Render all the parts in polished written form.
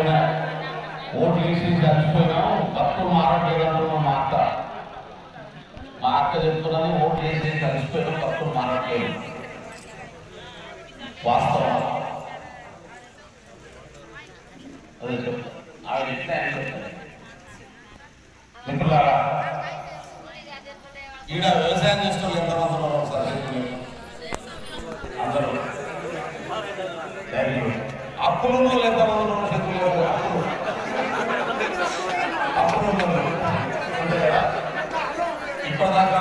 ఆయన ఓట్లు వేసి చచ్చిపోయినాం భక్తులు మారట్లేదంటున్నాం. మా అక్క చెప్తున్నది ఓట్లు వేసి చచ్చిపోయినాం భక్తులు మారట్లేదు. వాస్తవం అదే చెప్తాను. ఆవిడ ఎట్లా ఆయన చెప్తారు. మిత్రులారా, ఈడ వ్యవసాయం చేసిన ఎంతమంది ఉన్నారు ఒకసారి అందరూ అప్పులు ఎంతమంది ఉన్నారు చేతులు అప్పులు ఇప్పటిదాకా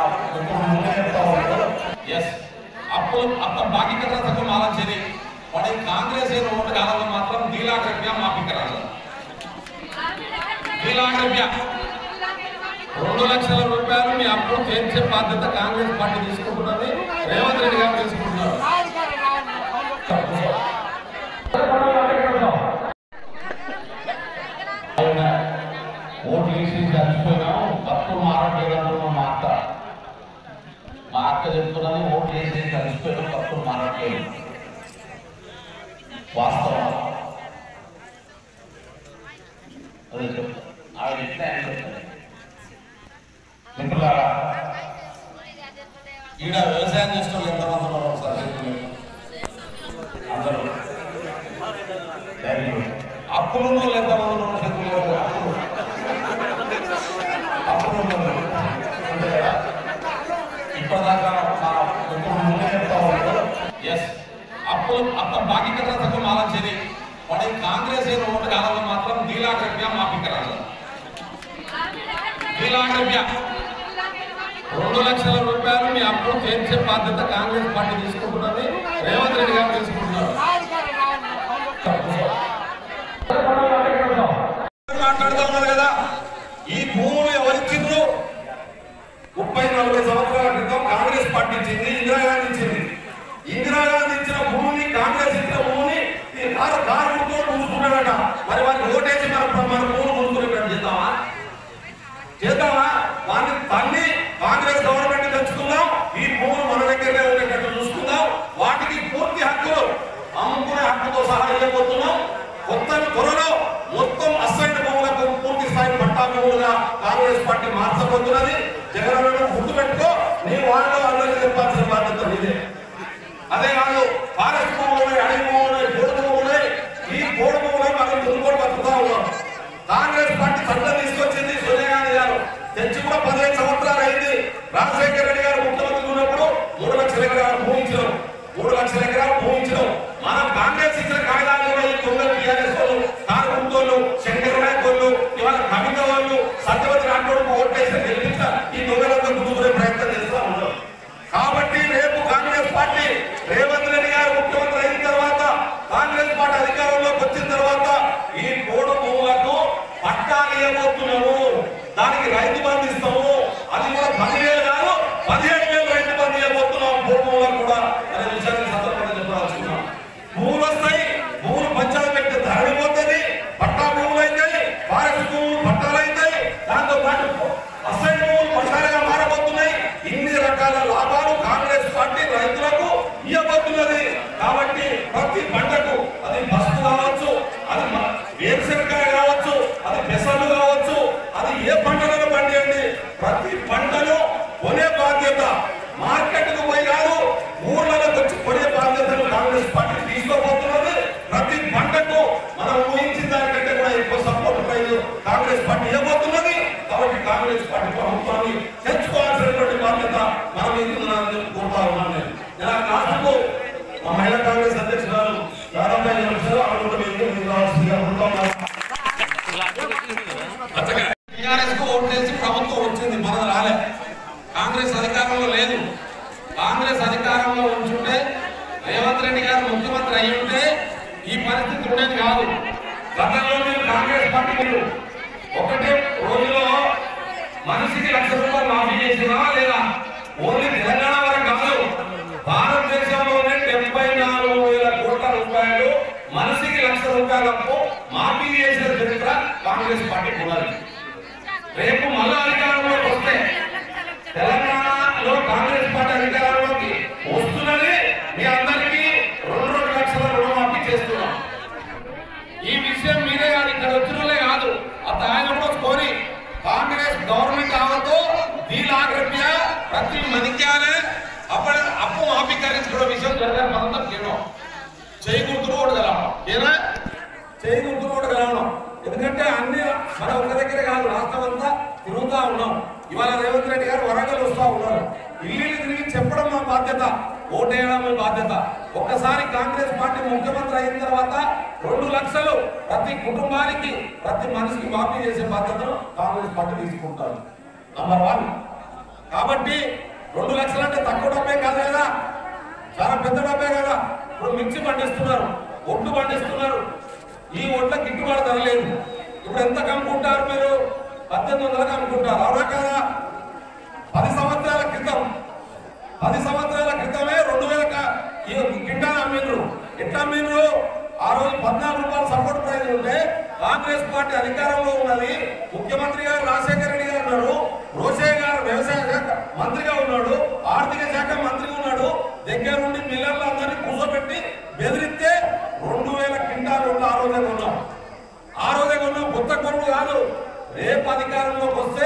ఎస్ అప్పులు अब बाकी कर रहा था तो माला चेरी और एक कांग्रेस ये वोट डाला तो मतलब 2 लाख रुपया माफी करा 2 लाख रुपया 2 లక్షల రూపాయలు మీ అప్పు తీర్చే బాధ్యత కాంగ్రెస్ పార్టీ తీసుకుంటున్నది. రేవంత్ రెడ్డి గారు తీసుకుంటున్నారు. ఓట్లు వేసి చచ్చిపోయినాం భక్తులు మారట్లేదంటున్నాం. మా అక్క చెప్తున్నది ఓట్లు వేసి చచ్చిపోయినాం భక్తులు మారట్లేదు. వాస్తవం అదే చెప్తాను. ఆవిడ ఎట్లా ఆయన చెప్తారు. మిత్రులారా, ఈడ వ్యవసాయం చేసిన ఎంతమంది ఉన్నారు ఒకసారి అందరూ అప్పులు ఎంతమంది ఉన్నారు చేతులు అప్పులు ఇప్పటిదాకా ఎస్ అప్పులు अब बाकी कर रहा था तो माला चेरी और एक कांग्रेस ये वोट डाला तो मतलब 2 लाख रुपया माफी करा 2 लाख रुपया 2 లక్షల రూపాయలు మీ అప్పు తీర్చే బాధ్యత కాంగ్రెస్ పార్టీ తీసుకుంటున్నది. రేవంత్ రెడ్డి గారు తీసుకుంటున్నారు. మాట్లాడుతున్నారు కదా, ఈ భూములు ఎవరిచ్చిండ్రు? 30-40 సంవత్సరాల క్రితం కాంగ్రెస్ పార్టీ ఇచ్చింది, ఇందిరాగాంధీ ఇచ్చింది. ఇందిరాగాంధీ ఇచ్చిన భూమిని, కాంగ్రెస్ ఇచ్చిన భూమిని కారు మూసుకున్నాడట. మరి వారికి ఓటేసి మన భూములు మూసుకునేటట్టు చేద్దామా? వారిని తల్లి కాంగ్రెస్ గవర్నమెంట్ తెచ్చుకుందాం, ఈ భూములు మన దగ్గరే ఉండేటట్టు చూసుకుందాం. వాటికి పూర్తి హక్కులు అమ్ముకునే హక్కుతో సహా ఇవ్వబోతున్నాం. కొత్త త్వరలో మొత్తం అసైన్డ్ భూములకు పూర్తి స్థాయి పట్టా భూములుగా కాంగ్రెస్ పార్టీ మార్చబోతున్నది. జగన్ గుర్తుపెట్టుకో, నీ వాళ్ళు అందరికీ చెప్పాల్సిన బాధ్యత నీదే. అదే కాదు, ఫారెస్ట్ భూములు ఉన్నాయి, అడవి భూములు ఉన్నాయి, పోడు భూములు ఉన్నాయి. ఈ పోడు భూములను మనం ముందుకొని బతుకుతా ఉన్నాం. కాంగ్రెస్ పార్టీ చట్టం తీసుకొచ్చింది సోనియా గాంధీ గారు, తెచ్చి కూడా 15 సంవత్సరాలు అయింది. రాజశేఖర రెడ్డి గారు ముఖ్యమంత్రి ఉన్నప్పుడు 3 లక్షల ఎకరాలు భూమించడం, 3 లక్షల ఎకరాలు భూమించడం. మనం కాంగ్రెస్ ఇచ్చిన కాగితాలు కూడా ఈ కొందరు టీఆర్ఎస్ వాళ్ళు, కారుకుంటోళ్ళు, శంకర నాయకులు, ఇవాళ కవిత వాళ్ళు, సత్యవతి రాంటోడు ఓట్లేసి గెలిపించ ఈ దొంగలంతా గుర్తుకునే ప్రయత్నం చేస్తూ ఉన్నారు. కాబట్టి రేపు కాంగ్రెస్ పార్టీ రేవంత్ రెడ్డి గారు ముఖ్యమంత్రి అయిన తర్వాత, కాంగ్రెస్ పార్టీ అధికారంలోకి వచ్చిన తర్వాత ఈ పోడు భూములకు పట్టాలు ఇవ్వబోతున్నాము. దానికి రైతు బంధు ఇస్తాము. అది కూడా 10,000 కాదు, 17,000 రైతు బంధు ఇవ్వబోతున్నాం పోడు భూములకు కూడా అనే విషయాన్ని సందర్భంగా చెప్పాల్సుకున్నాం. భూములు వస్తాయి, భూములు పంచాయతీ పెట్టి ధరడిపోతుంది, పట్టా భూములు అవుతాయి, ఫారెస్ట్ భూములు పట్టాలు అవుతాయి, దాంతో పాటు అసైన్ భూములు పట్టాలుగా మారబోతున్నాయి. ఇన్ని రకాల లాభాలు కాంగ్రెస్ పార్టీ రైతులకు ఇవ్వబోతున్నది. కాబట్టి ప్రతి పంటకు, అది పసుపు కావచ్చు, అది వేరుశనగకాయ కావచ్చు, అది పెసలు కావచ్చు, అది ఏ పంటలను పండియండి, ప్రతి పంటను కొనే బాధ్యత మార్కెట్కు పోయి కాదు, ఊర్లకు వచ్చి కొనే బాధ్యతను కాంగ్రెస్ పార్టీ తీసుకోబోతున్నది. ప్రతి పంటకు మనం ఊహించిన దానికంటే కూడా ఎక్కువ సపోర్ట్ ప్రైజ్ కాంగ్రెస్ పార్టీ ఇవ్వబోతున్నది. కాబట్టి కాంగ్రెస్ పార్టీ ప్రభుత్వాన్ని తెచ్చుకోవాల్సినటువంటి బాధ్యత మనం ఎందుకు కోరుతా ఉన్నాను. నేను రాష్ట్రకు మా మహిళా కాంగ్రెస్ అధ్యక్షురాలు ప్రారంభ నిమిషాలు టీఆర్ఎస్ కు ఓటు చేసి ప్రభుత్వం వచ్చింది, మనది రాలే. కాంగ్రెస్ అధికారంలో లేదు. కాంగ్రెస్ అధికారంలో ఉంచుంటే, రేవంత్ రెడ్డి గారు ముఖ్యమంత్రి అయి ఉంటే ఈ పరిస్థితి ఉండేది కాదు. గతంలో మీరు కాంగ్రెస్ పార్టీ మీరు ఒకటే రోజులో మనిషికి 1,00,000 రూపాయలు మాఫీ చేసినా లేదా? ఓన్లీ తెలంగాణ వరకు కాదు, భారతదేశంలోనే 74,000 కోట్ల రూపాయలు మనిషికి 1,00,000 రూపాయల అప్పు మాఫీ చేసిన చరిత్ర కాంగ్రెస్ పార్టీ ఉన్నది. రేపు మళ్ళా అధికారంలోకి వస్తే, తెలంగాణలో కాంగ్రెస్ పార్టీ అధికారంలోకి వస్తున్నది, మీ అందరికీ 2 లక్షల రుణమాఫీ చేస్తున్నాం. ఈ విషయం చేయి గుర్తులు ఓడగలం ఏనా చేయి గుర్తులు ఓడగలం ఎందుకంటే అన్ని మన ఒక దగ్గర కాదు రాష్ట్రం అంతా తిరుగుతా ఉన్నాం ఇవాళ రేవంత్ రెడ్డి గారు వరంగల్ వస్తా ఉన్నారు ఇల్లు తిరిగి చెప్పడం మా బాధ్యత ఓటేయడం మా బాధ్యత ఒక్కసారి కాంగ్రెస్ పార్టీ ముఖ్యమంత్రి అయిన తర్వాత 2 లక్షలు ప్రతి కుటుంబానికి ప్రతి మనిషికి మాఫీ చేసే బాధ్యతను కాంగ్రెస్ పార్టీ తీసుకుంటారు నంబర్ 1 కాబట్టి 2 లక్షలు అంటే తక్కువ డబ్బే కాదు కదా చాలా పెద్ద డబ్బే కదా ఇప్పుడు మిర్చి పండిస్తున్నారు ఒడ్లు పండిస్తున్నారు ఈ ఒడ్ల గిట్టుబాటు ధర లేదు ఇప్పుడు ఎంత కమ్ముకుంటారు మీరు 1800 అమ్ముకుంటారు అవునా కదా 10 సంవత్సరాల క్రితమే 2000 కింటాలు అమ్మిండ్రు ఎట్లా అమ్మిండ్రు ఆ రోజు 14 రూపాయల సపోర్ట్ ప్రైజ్ ఉంటే కాంగ్రెస్ పార్టీ అధికారంలో ఉన్నది ముఖ్యమంత్రి గారు రాజశేఖర రెడ్డి గారు ఉన్నారు రోషయ్య గారు వ్యవసాయ శాఖ మంత్రిగా ఉన్నాడు ఆర్థిక శాఖ మంత్రిగా ఉన్నాడు దగ్గర నుండి మిల్లర్లు అందరినీ కూర్చోబెట్టి బెదిరిస్తే 2000 కింటాలు ఆ రోజే కొన్నాం కొత్త కొనుడు కాదు రేపు అధికారంలోకి వస్తే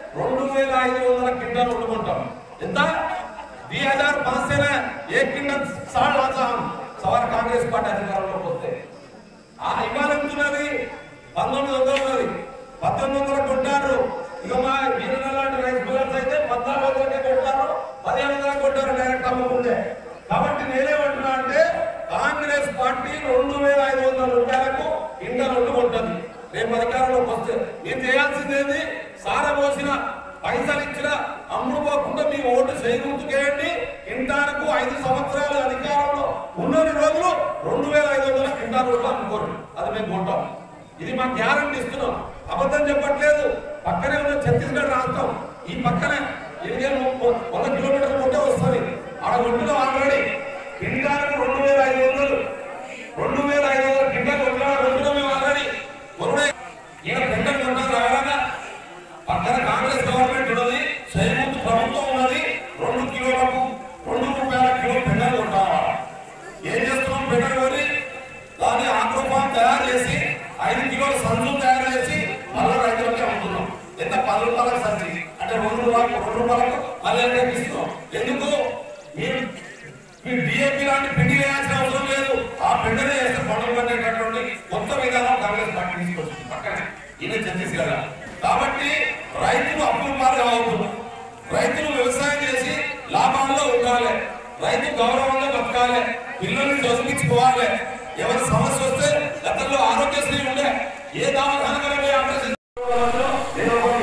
2500 కింటాలు వండుకుంటాం ఎంత 2005 से ना 1 क्विंटल साढ़ लाता हम सवार कांग्रेस पार्टी अधिकारों को होते इवाल ఎంతున్నది 1900 1800 కొంటారు ఇక మా వీరనాలాంటి రైస్ మిల్లర్స్ అయితే 1400కే కొంటారు 1500 కొంటారు డైరెక్ట్ అమ్ముకుంటే కాబట్టి నేనేమంటున్నా అంటే కాంగ్రెస్ పార్టీ 2500 రూపాయలకు క్వింటల్ వండుకుంటుంది రేపు అధికారంలోకి వస్తే మీరు చేయాల్సిందేంది సారబోసిన పైసలు ఇచ్చిన అమ్ముడుపోకుండా మీ ఓటు చేయించుకేయండి క్వింటాలకు 5 సంవత్సరాల అధికారంలో ఉన్నన్ని రోజులు 2500 క్వింటాల్ రోడ్లు అమ్ముకోరు అది మేము కొంటాం ఇది మా గ్యారంటీ ఇస్తున్నాం అబద్ధం చెప్పట్లేదు పక్కనే ఉన్న ఛత్తీస్గఢ్ రాష్ట్రం ఈ పక్కనే 100 కిలోమీటర్ల ముందే వస్తుంది ఆడ ఒడ్డులో ఆల్రెడీ క్వింటాలకు 2500 క్వింటాల్ ఒడ్డులో మేము ఆల్రెడీ కొనుడే ఈయన క్వింటల్ కొన్నా రావాలన్నా పక్కన కాంగ్రెస్ గవర్నమెంట్ ఉన్నది సైనిక ప్రభుత్వం ఉన్నది 2 కిలోలకు 2 రూపాయల కిలో పెట్రోల్ కొంటావా ఏం చేస్తున్నాం పెట్రోల్ కొని దాన్ని ఆక్రోపాన్ తయారు చేసి 5 కిలోల సంచులు తయారు చేసి మళ్ళీ రైతులకి అమ్ముతున్నాం ఎంత 10 రూపాయలకు సంచి అంటే 2 రూపాయలకు మళ్ళీ ఇస్తున్నాం ఎందుకు మీరు డిఏపీ లాంటి పిండి వేయాల్సిన అవసరం లేదు ఆ పిండినే వేస్తే పండుగ పడేటటువంటి కొత్త విధానం కాంగ్రెస్ పార్టీ తీసుకొచ్చింది పక్కన ఇది ఛత్తీస్గఢ్ కాబట్టి రైతులు అప్పుల పాలు కావద్దు రైతులు వ్యవసాయం చేసి లాభాల్లో ఉండాలి రైతు గౌరవంగా బతకాలి పిల్లల్ని చదివించుకోవాలి ఎవరి సమస్య వస్తే గతంలో ఆరోగ్యశ్రీ ఉండే ఏ దావఖాన ఆపరేషన్